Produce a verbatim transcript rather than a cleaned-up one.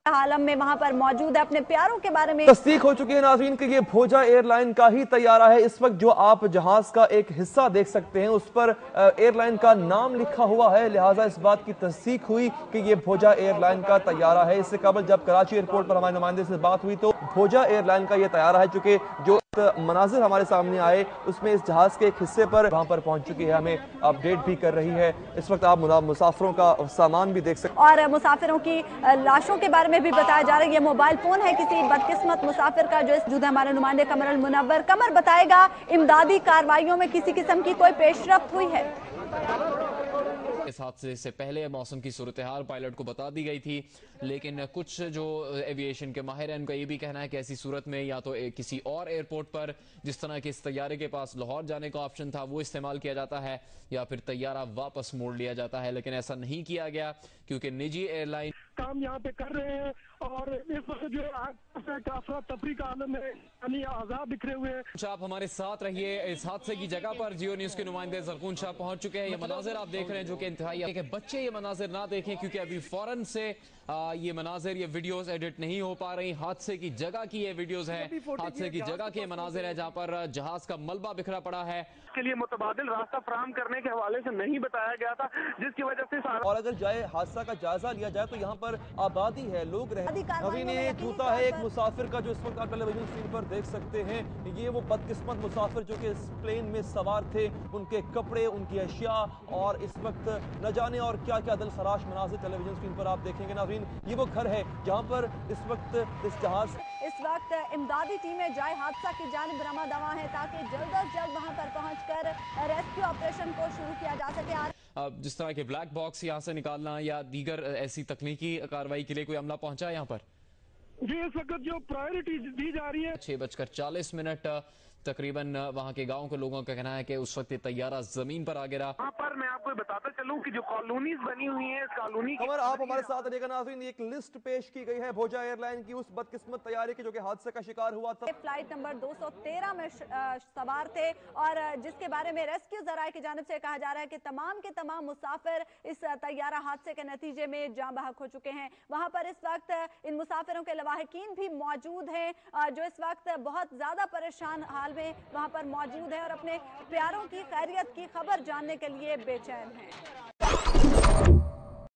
आलम में वहां पर मौजूद है, अपने प्यारों के बारे में तस्दीक हो चुकी है नाज़रीन कि ये भोजा एयरलाइन का ही तैयारा है। इस वक्त जो आप जहाज का एक हिस्सा देख सकते हैं उस पर एयरलाइन का नाम लिखा हुआ है, लिहाजा इस बात की तस्दीक हुई कि ये भोजा एयरलाइन का तैयारा है। इससे कबल जब कराची एयरपोर्ट पर हमारे नुमाइंदे से बात हुई तो भोजा एयरलाइन का ये तैयारा है, चूंकि जो मनाजिर हमारे सामने आए उसमें इस जहाज के एक हिस्से पर वहां पर पहुंच चुकी है, हमें अपडेट भी कर रही है। इस वक्त आप मुसाफिरों का सामान भी देख सकते और मुसाफिरों की लाशों के बारे में भी बताया जा रहा है। ये मोबाइल फोन है किसी बदकिस्मत मुसाफिर का, जो इस मौजूद है हमारे नुमाइंदे कमर अल मुनव्वर। कमर बताएगा इमदादी कार्रवाइयों में किसी किस्म की कोई पेशरफ्त हुई है? इस हादसे से पहले मौसम की सूरत हाल पायलट को बता दी गई थी, लेकिन कुछ जो एविएशन के माहिर हैं उनका ये भी कहना है कि ऐसी सूरत में या तो किसी और एयरपोर्ट पर जिस तरह के इस तैयारे के पास लाहौर जाने का ऑप्शन था वो इस्तेमाल किया जाता है या फिर तैयारा वापस मोड़ लिया जाता है, लेकिन ऐसा नहीं किया गया क्योंकि निजी एयरलाइन काम यहाँ पे कर रहे हैं और इस वक्त जो अफरा तफरी का आलम है, यानी आजाद बिखरे हुए हैं। आप हमारे साथ रहिए। इस हादसे की जगह पर जियो न्यूज के नुमाइंदे जरकून शाह पहुंच चुके हैं। ये मनाजिर आप देख रहे हैं जो कि इंतहाई कि बच्चे ये मनाजिर ना देखें क्योंकि अभी फौरन से आ, ये मनाजिर ये वीडियोस एडिट नहीं हो पा रही। हादसे की जगह की ये वीडियोस हैं, हादसे की जगह के मनाजिर है जहाँ पर जहाज का मलबा बिखरा पड़ा है। के लिए मुतबादिल रास्ता फराहम करने के हवाले से नहीं बताया गया था, जिसकी वजह से और अगर जाए हादसा का जायजा लिया जाए तो यहाँ पर आबादी है, लोग रहते हैं। अभी ने जूता है एक मुसाफिर का जो इस वक्त आप टेलीविजन स्क्रीन पर देख सकते हैं। ये वो बदकिस्मत मुसाफिर जो कि इस प्लेन में सवार थे, उनके कपड़े, उनकी अशिया और इस वक्त न जाने और क्या क्या दिल खराश मनाजिर टेलीविजन स्क्रीन पर आप देखेंगे नाज़रीन। ये वो घर है जहाँ पर इस वक्त इस जहाज इस वक्त इमदादी टीमें जाए हादसा की जानिब रमा दवा है ताकि जल्द अज जल्द वहां पर पहुंचकर रेस्क्यू ऑपरेशन को शुरू किया जा सके। जिस तरह के ब्लैक बॉक्स यहाँ से निकालना या दीगर ऐसी तकनीकी कार्रवाई के लिए कोई अमला पहुंचा है यहाँ पर? जी, इस वक्त जो प्रायोरिटी दी जा रही है छह बजकर चालीस मिनट तकरीबन वहां के गांव के लोगों का कहना है कि उस वक्त तैयारा जमीन पर आ गिरा। वहाँ पर मैं आपको बताता चलूं कि जो कॉलोनीज बनी हुई हैं, इस कॉलोनी खबर आप हमारे साथ रहिएगा नाज़रीन। एक लिस्ट पेश की गई है भोजा एयरलाइन की उस बदकिस्मत तैयारी की जो कि हादसे का शिकार हुआ था। फ्लाइट नंबर दो सौ तेरह में सवार थे और जिसके बारे में रेस्क्यू जराये की जानिब से कहा जा रहा है कि तमाम के तमाम मुसाफिर इस तैयारा हादसे के नतीजे में जाँ बहक हो चुके हैं। वहां पर इस वक्त इन मुसाफिरों के लवाहिकीन भी मौजूद हैं जो इस वक्त बहुत ज्यादा परेशान हाल में वहां पर मौजूद है और अपने प्यारों की खैरियत की खबर जानने के लिए बेचैन हैं।